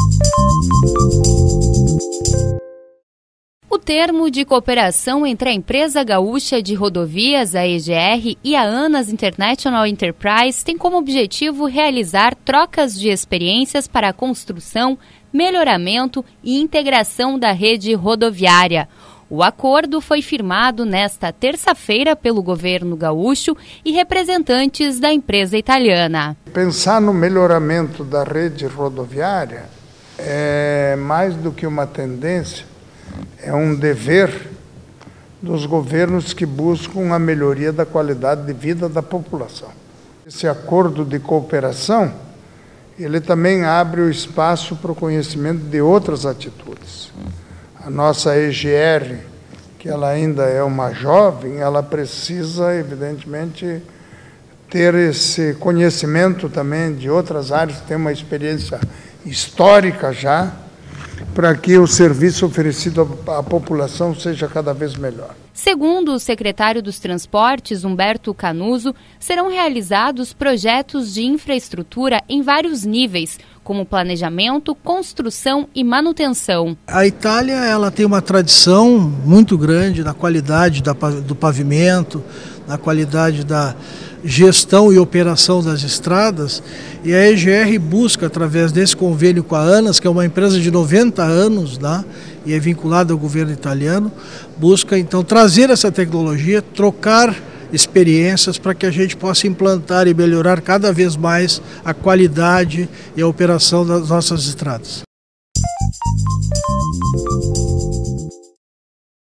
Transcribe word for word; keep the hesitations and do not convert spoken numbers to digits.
O termo de cooperação entre a Empresa Gaúcha de Rodovias, a E G R, e a ANAS International Enterprise tem como objetivo realizar trocas de experiências para a construção, melhoramento e integração da rede rodoviária. O acordo foi firmado nesta terça-feira pelo governo gaúcho e representantes da empresa italiana. Pensar no melhoramento da rede rodoviária é mais do que uma tendência, é um dever dos governos que buscam a melhoria da qualidade de vida da população. Esse acordo de cooperação, ele também abre o espaço para o conhecimento de outras atitudes. A nossa E G R, que ela ainda é uma jovem, ela precisa, evidentemente, ter esse conhecimento também de outras áreas, tem uma experiência histórica já, para que o serviço oferecido à população seja cada vez melhor. Segundo o secretário dos Transportes, Humberto Canuso, serão realizados projetos de infraestrutura em vários níveis, como planejamento, construção e manutenção. A Itália ela tem uma tradição muito grande na qualidade da, do pavimento, na qualidade da gestão e operação das estradas, e a E G R busca, através desse convênio com a ANAS, que é uma empresa de noventa anos, né, e é vinculada ao governo italiano, busca então trazer essa tecnologia, trocar experiências para que a gente possa implantar e melhorar cada vez mais a qualidade e a operação das nossas estradas.